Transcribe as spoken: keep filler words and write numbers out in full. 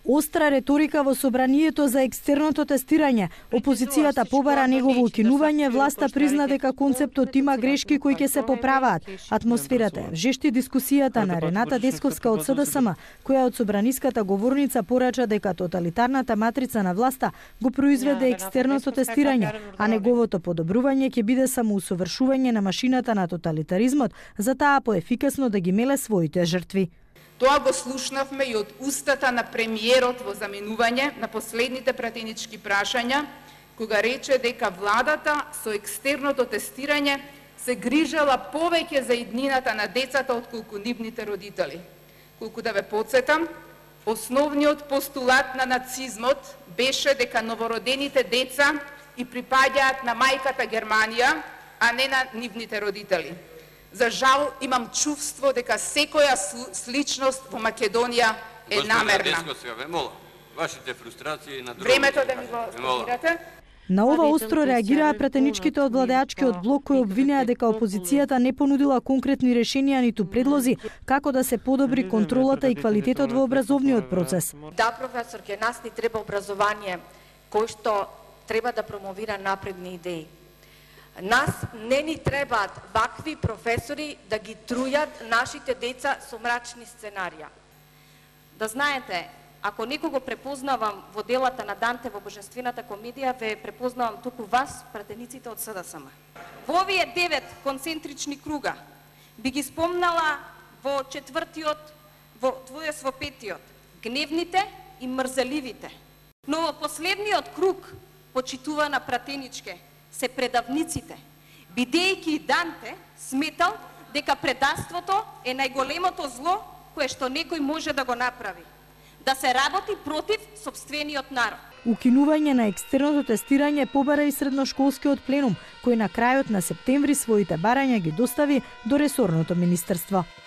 Остра реторика во собранието за екстерното тестирање. Опозицијата побара негово укинување, власта призна дека концептот има грешки кои ќе се поправаат. Атмосферата е жешти. Дискусијата на Рената Десковска од СДСМ, која од собраниската говорница порача дека тоталитарната матрица на власта го произведе екстерното тестирање, а неговото подобрување ќе биде само усовршување на машината на тоталитаризмот, за таа поефикасно да ги меле своите жртви. Тоа го слушнавме и од устата на премиерот во заменување на последните пратенички прашања, кога рече дека владата со екстерното тестирање се грижала повеќе за иднината на децата отколку нивните родители. Колку да ве подсетам, основниот постулат на нацизмот беше дека новородените деца и припаѓаат на мајката Германија, а не на нивните родители. За жал, имам чувство дека секоја сличност во Македонија е намерна. Вашите фрустрации на друго. Времето да ми го скопирате. На ова остро реагираа пратеничките од владеачкиот блок кои обвинеа дека опозицијата не понудила конкретни решенија ниту предлози како да се подобри контролата и квалитетот во образовниот процес. Да, професор, ке нас ни треба образование кој што треба да промовира напредни идеи. Нас не ни требаат вакви професори да ги трујат нашите деца со мрачни сценарија. Да знаете, ако некого препознавам во делата на Данте во Божествената комедија, ве препознавам туку вас, пратениците од СДСМ. Во овие девет концентрични круга би ги спомнала во четвртиот, во твојас во петиот, гневните и мрзеливите. Но во последниот круг, почитувана пратеничке, се предавниците, бидејќи Данте сметал дека предавството е најголемото зло кое што некој може да го направи. Да се работи против сопствениот народ. Укинување на екстерното тестирање побара и средношколскиот пленум, кој на крајот на септември своите барања ги достави до ресорното министерство.